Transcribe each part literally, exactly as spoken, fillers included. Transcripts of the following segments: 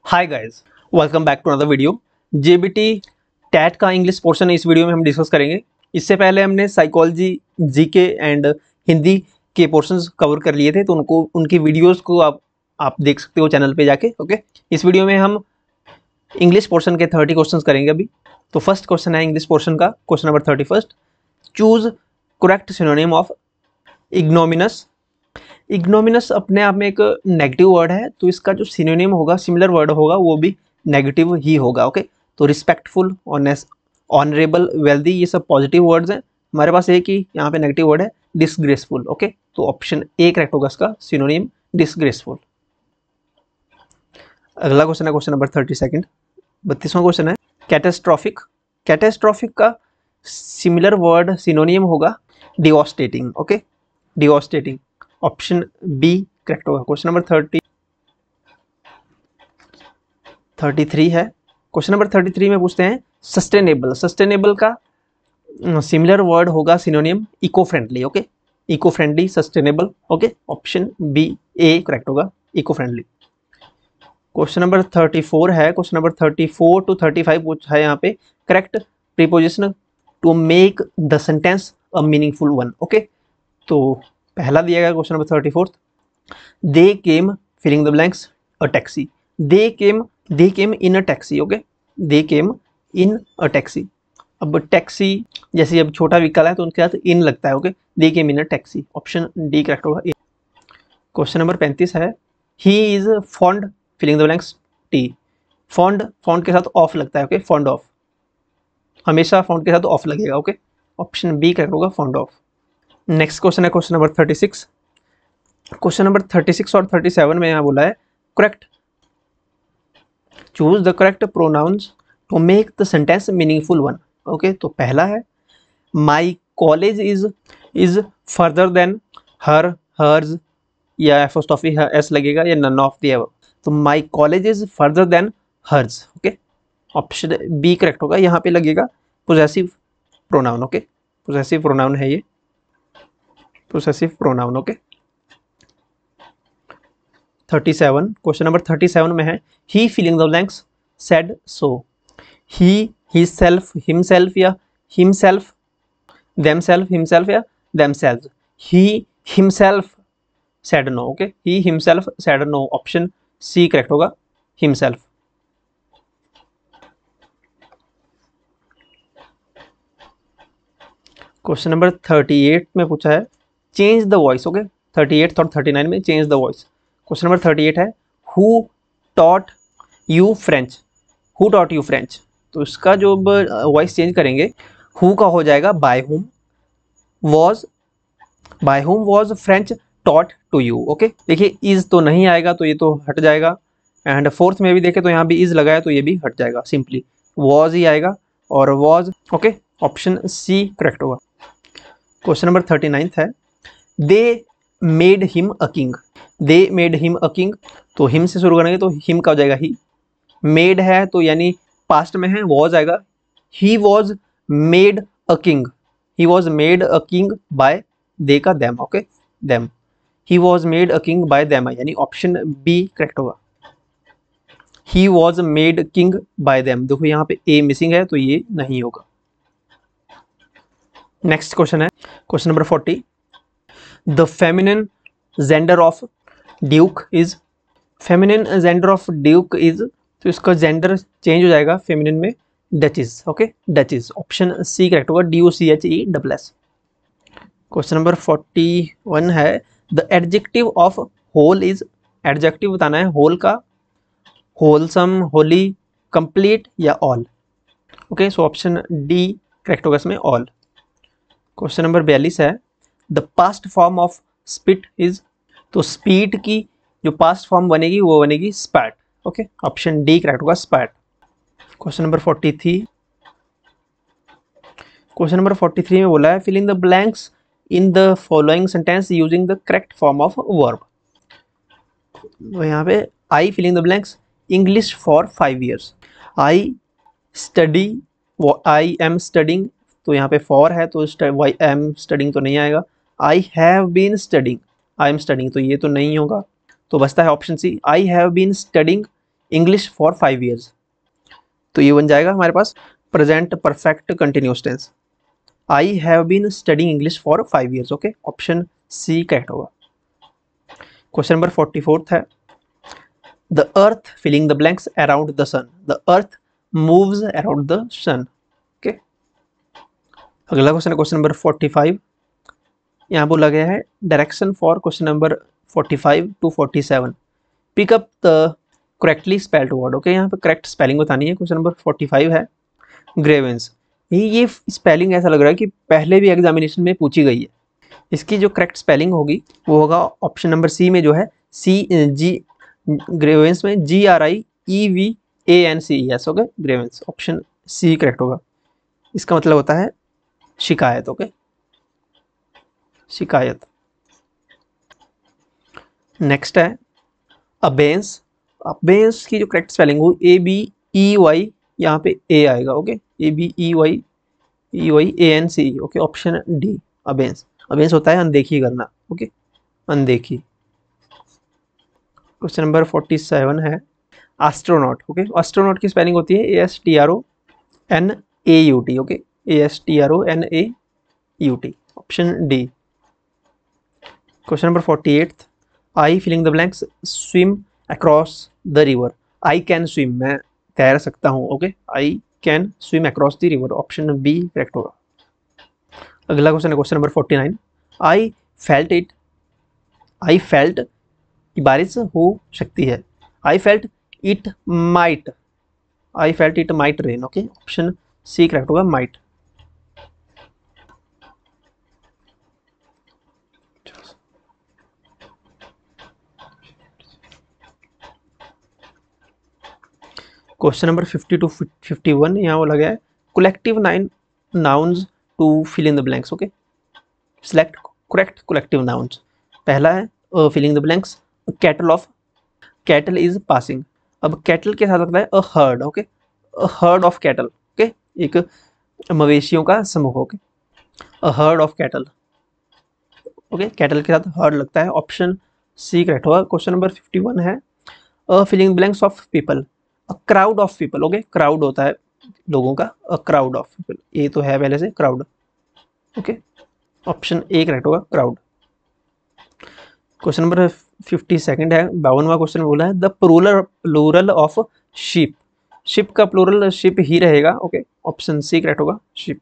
Hi guys, welcome back to another video. JBT TET का English portion इस video में हम डिस्कस करेंगे। इससे पहले हमने साइकोलॉजी, जीके एंड हिंदी के पोर्शंस कवर कर लिए थे, तो उनको उनकी वीडियोस को आप आप देख सकते हो चैनल पे जाके। ओके, इस वीडियो में हम इंग्लिश पोर्शन के थर्टी क्वेश्चन करेंगे अभी। तो फर्स्ट क्वेश्चन है इंग्लिश पोर्शन का, question number thirty first. Choose correct synonym of ignominious. Ignominious अपने आप में एक नेगेटिव वर्ड है, तो इसका जो सिनोनिम होगा, सिमिलर वर्ड होगा, वो भी नेगेटिव ही होगा। ओके, तो रिस्पेक्टफुल, ऑनेस्ट, ऑनरेबल, वेल्दी, ये सब पॉजिटिव वर्ड्स हैं। हमारे पास एक ही यहाँ पे नेगेटिव वर्ड है, डिसग्रेसफुल। ओके, तो ऑप्शन ए करेक्ट होगा इसका सिनोनिम, डिसग्रेसफुल। अगला क्वेश्चन है क्वेश्चन नंबर थर्टी सेकेंड, बत्तीसवां क्वेश्चन है कैटेस्ट्रॉफिक। कैटेस्ट्रॉफिक का सिमिलर वर्ड सिनोनिम होगा devastating. Okay, devastating, option B correct होगा। Question number thirty thirty three है। क्वेश्चन नंबर थर्टी थ्री में पूछते हैं सस्टेनेबल। सस्टेनेबल का सिमिलर वर्ड होगा synonym eco friendly. Okay, eco friendly, sustainable. Okay, option B ए correct होगा, eco friendly. Question number thirty four है। Question number thirty four to thirty five पूछा है यहाँ पे correct preposition to make the sentence a meaningful one. Okay, तो पहला दिया गया question number thirty fourth, they came filling the blanks a taxi. They came they came in a taxi. Okay, they came in a taxi. अब taxi जैसे अब छोटा vehicle है तो उनके साथ इन लगता है। Okay, they came in a taxi, option D correct होगा। क्वेश्चन नंबर पैंतीस है he is fond filling the blanks tea. Fond, fond के साथ ऑफ लगता है। ओके, फॉन्ड ऑफ, हमेशा फॉन्ड के साथ ऑफ लगेगा। ओके, ऑप्शन बी करेक्ट होगा, फॉन्ड ऑफ। नेक्स्ट क्वेश्चन है question number thirty six. Question number thirty six और थर्टी सेवन में यहाँ बोला है correct choose the correct pronounce to make the sentence meaningful one. Okay, तो पहला है my college is is further than her, hers, या एपोस्ट्रोफी एस लगेगा, या नन ऑफ द अबव। तो my college is further than hers. Okay, option B correct होगा। यहाँ पे लगेगा possessive pronoun. Okay, possessive pronoun है ये, possessive pronoun. Okay, thirty seven, question number thirty seven में है he filling the blanks said so. He, he self, himself, या himself, themself, himself या themselves. He himself said no. Okay, he himself said no, option C correct होगा, himself. Question number thirty eight में पूछा है change the voice. Okay, thirty eight और thirty nine में change the voice. Question number thirty eight है who taught you French. Who taught you French, तो इसका जो वॉइस चेंज करेंगे, हु का हो जाएगा by whom, was, by whom was French taught to you. Okay, देखिए इज तो नहीं आएगा तो ये तो हट जाएगा, एंड फोर्थ में भी देखे तो यहाँ भी इज लगा है तो ये भी हट जाएगा, सिंपली वॉज ही आएगा और was. Okay, option C correct होगा। क्वेश्चन नंबर थर्टी नाइन्थ है they made him a king. They made him a king, तो हिम से शुरू करेंगे तो हिम का हो जाएगा ही। मेड है तो यानी पास्ट में है, वॉज आएगा। He was made a king, he was made a king by they का them. Okay, them, he was made a king by them, यानी ऑप्शन बी करेक्ट होगा, he was made king by them. देखो यहाँ पे ए missing है तो ये नहीं होगा। नेक्स्ट क्वेश्चन है question number forty, the feminine gender of duke is. Feminine gender of duke is, तो इसका जेंडर चेंज हो जाएगा फेमिनिन में duchess. Okay, duchess, option C correct होगा, D O C H E double S. Question number forty one है the adjective of whole is. Adjective बताना है whole का, होलसम, होली, कंप्लीट या all. Okay, so option D correct होगा इसमें, all. Question number बयालीस है the past form of spit is, तो स्पीट की जो पास्ट फॉर्म बनेगी वो बनेगी spat. Okay, option D correct होगा, spat. Question number forty three, question number forty three में बोला है fill in the blanks in the following sentence using the correct form of verb. तो यहाँ पे I filling the blanks English for five years. I study, I am studying, तो यहाँ पे for है तो आई एम स्टडिंग तो नहीं आएगा। I have been studying, I am studying, तो ये तो नहीं होगा, तो बचता है option C, I have been studying English for five years. तो ये बन जाएगा हमारे पास present perfect continuous tense. I have been studying English for five years. Okay, option C correct होगा। क्वेश्चन नंबर फोर्टी फोर्थ है the earth filling the blanks around the sun. The earth moves around the sun. Okay, अगला question है question number forty five. यहाँ बोला गया है direction for question number forty five to forty seven. Pick up the correctly spelled word. Okay, यहाँ पे correct spelling बतानी है। क्वेश्चन नंबर फोर्टी फाइव है ग्रेवेंस। ये ये स्पेलिंग ऐसा लग रहा है कि पहले भी एग्जामिनेशन में पूछी गई है। इसकी जो करेक्ट स्पेलिंग होगी वो होगा ऑप्शन नंबर सी में जो है सी जी ग्रेवेंस में G R I E V A N C E S. Okay, grievance, option C correct होगा। इसका मतलब होता है शिकायत। ओके, शिकायत। नेक्स्ट है अबेंस। अबेंस की जो करेक्ट स्पेलिंग हो ए बी ई वाई, यहाँ पे ए आएगा। Okay, A B E Y E Y A N C E. Okay, option D abeyance. Abeyance होता है अनदेखी करना। ओके, अनदेखी। क्वेश्चन नंबर फोर्टी सेवन है एस्ट्रोनॉट। ओके, एस्ट्रोनॉट की स्पेलिंग होती है A S T R O N A U T. Okay, A S T R O N A U T, option D. Question number forty eight I filling the blanks swim across the river. I can swim, मैं तैर सकता हूँ। Okay, I can swim across the river, option B correct होगा। अगला question है question number forty nine I felt it. I felt की बारिश हो सकती है। I felt it might. I felt it might rain. Okay, option C correct होगा, might. Question number fifty to fifty one यहाँ बोला गया है collective nine nouns to fill in the blanks. Okay, select correct collective nouns. पहला है filling the blanks cattle of. Cattle is passing. अब cattle के साथ लगता है a herd. Okay, a herd of cattle. Okay, एक मवेशियों का समूह। Okay, a herd of cattle. Okay, cattle के साथ हर्ड लगता है, ऑप्शन सी करेक्ट होगा। क्वेश्चन नंबर फिफ्टी वन है a filling blanks of people. A crowd of people. Okay, crowd होता है लोगों का, अ क्राउड ऑफ पीपल। ये तो है पहले से crowd. Okay, option A correct होगा, crowd. Question number fifty second है बावनवा क्वेश्चन बोला है the plural plural of ship. Ship का प्लूरल शिप ही रहेगा। ओके, ऑप्शन सी करेक्ट होगा, ship.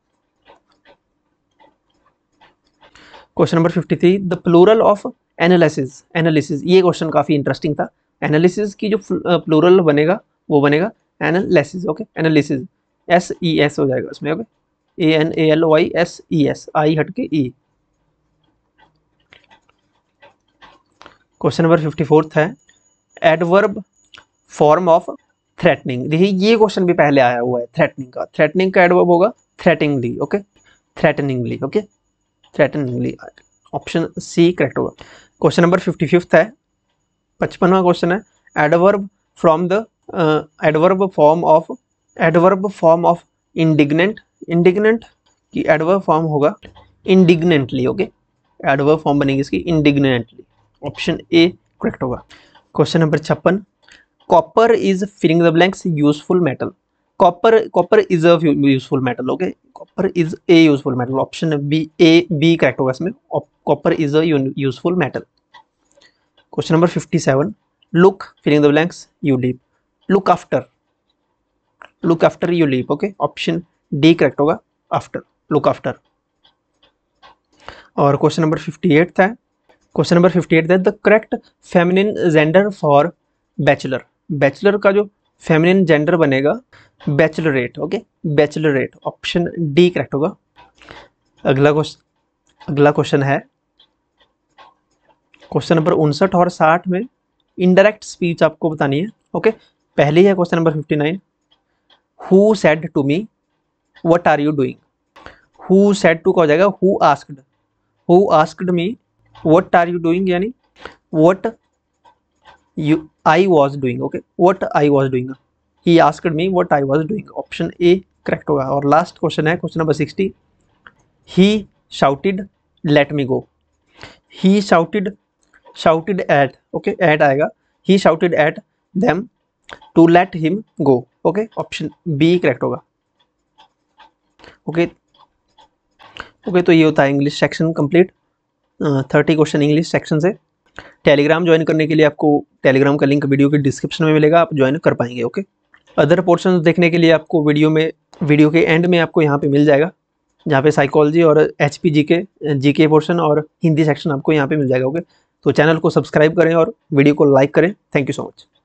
Question number fifty three the plural of analysis. Analysis, ये क्वेश्चन काफी इंटरेस्टिंग था। एनालिसिस की जो प्लूरल बनेगा वो बनेगा analysis. Okay, analysis, S E S हो जाएगा इसमें। Okay, A N A L Y S E S, I हट के E. Question number fifty fourth है एडवर्ब फॉर्म ऑफ थ्रेटनिंग। देखिए ये क्वेश्चन भी पहले आया हुआ है थ्रेटनिंग का। थ्रेटनिंग का एडवर्ब होगा threateningly. Okay, threateningly. Okay, threateningly, option C correct होगा। क्वेश्चन नंबर फिफ्टी फिफ्थ है पचपनवा क्वेश्चन है adverb from the adverb form of adverb form of indignant. Indignant की एडवर्ब फॉर्म होगा इंडिग्नेंटली। ओके, एडवर्ब फॉर्म बनेगी इसकी indignantly, option A correct होगा। Question number छप्पन copper is filling the blanks useful metal. Copper copper is a useful metal. Okay, copper is a useful metal, option B A B correct होगा इसमें, copper is a useful metal. Question number fifty seven look filling the blanks you leap. Look after, look after you leap. Okay, option D correct होगा, after, look after. और question number fifty eight है question number fifty eight है the correct feminine gender for bachelor. Bachelor का जो feminine gender बनेगा bachelorette. Okay, bachelorette, option D correct होगा। अगला question अगला क्वेश्चन है क्वेश्चन नंबर उनसठ और साठ में इनडायरेक्ट स्पीच आपको बतानी है। ओके, पहले है question number fifty nine who said to me what are you doing. Who said to का हो जाएगा who asked. Who asked me what are you doing, यानी what you I was doing. Okay, what I was doing, he asked me what I was doing, option A correct होगा। और last question है question number sixty he shouted let me go. He shouted shouted at. Okay, eight आएगा, he shouted at them to let him go. Okay, option B correct होगा। Okay okay तो ये होता है English section complete. Thirty question English section से। Telegram join करने के लिए आपको टेलीग्राम का लिंक वीडियो के डिस्क्रिप्शन में मिलेगा, आप ज्वाइन कर पाएंगे। ओके, अदर पोर्शन देखने के लिए आपको वीडियो में वीडियो के एंड में आपको यहाँ पे मिल जाएगा, जहाँ पे साइकोलॉजी और एच पी जी के जी के पोर्शन और हिंदी सेक्शन आपको यहाँ पे मिल जाएगा। ओके, तो चैनल को सब्सक्राइब करें और वीडियो को लाइक करें। Thank you so much.